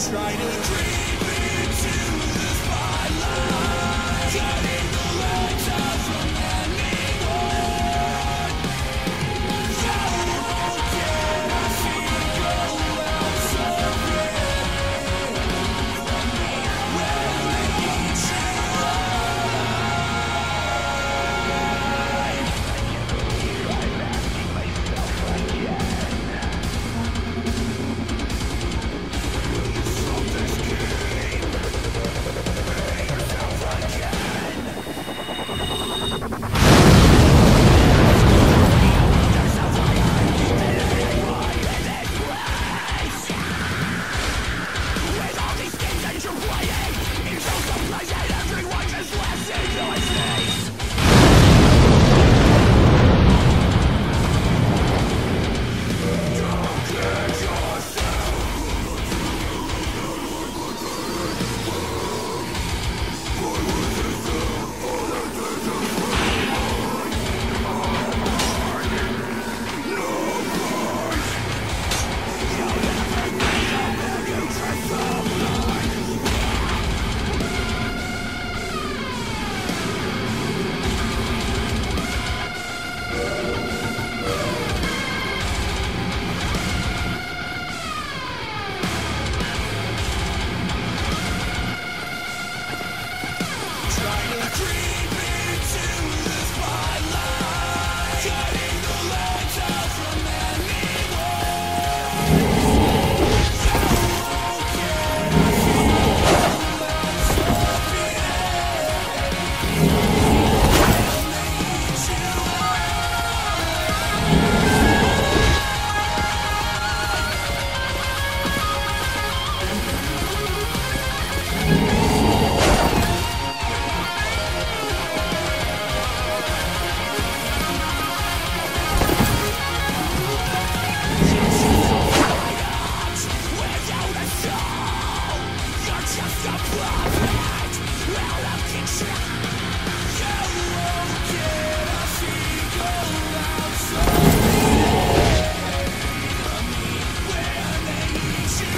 Try to creep into the spotlight, cutting the lights out from anyone. How can I see go out so brave from me when I need you alive? From this game, pay yourself again. With all these games that you're playing, it's so complacent, everyone just laughs in your face. Don't get yourself. Trying to creep into the spotlight, cutting the lights out from anyone. How can I see go out so brave? I need you without a soul. You're just a puppet out of control. How can I see go out so brave from me when they need you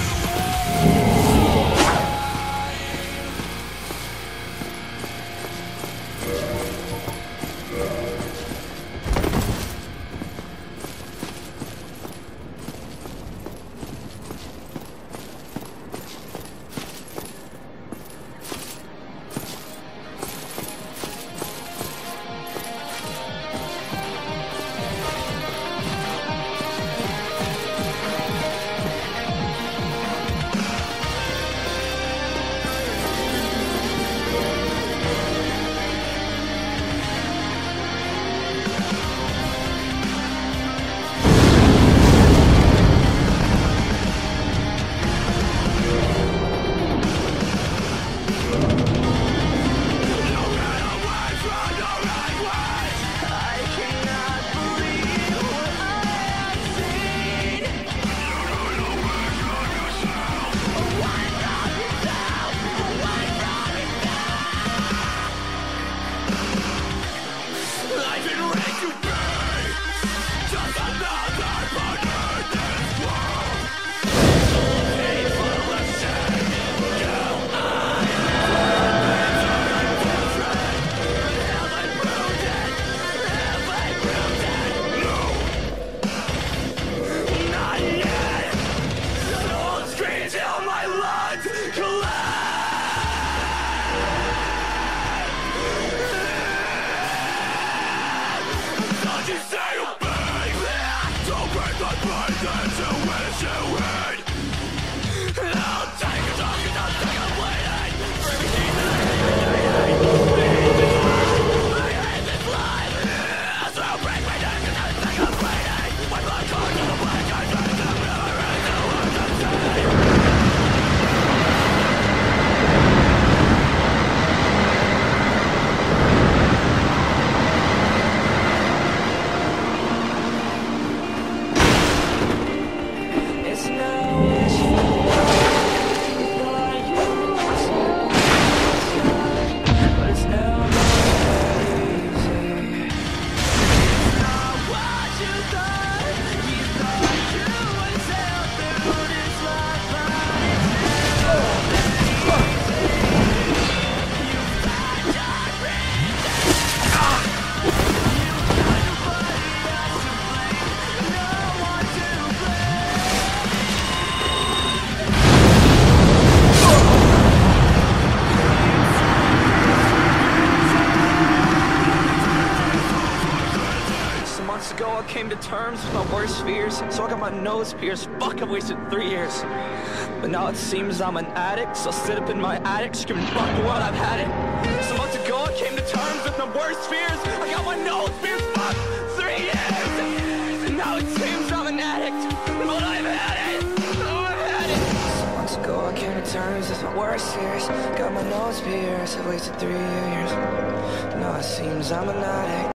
fears, so I got my nose pierced. Fuck, I've wasted 3 years. But now it seems I'm an addict, so I sit up in my attic screaming, fuck what, I've had it. So months ago I came to terms with my worst fears. I got my nose pierced, fuck, 3 years. And now it seems I'm an addict, but I've had it. Oh, I've had it. So months ago I came to terms with my worst fears. Got my nose pierced, I wasted 3 years. Now it seems I'm an addict.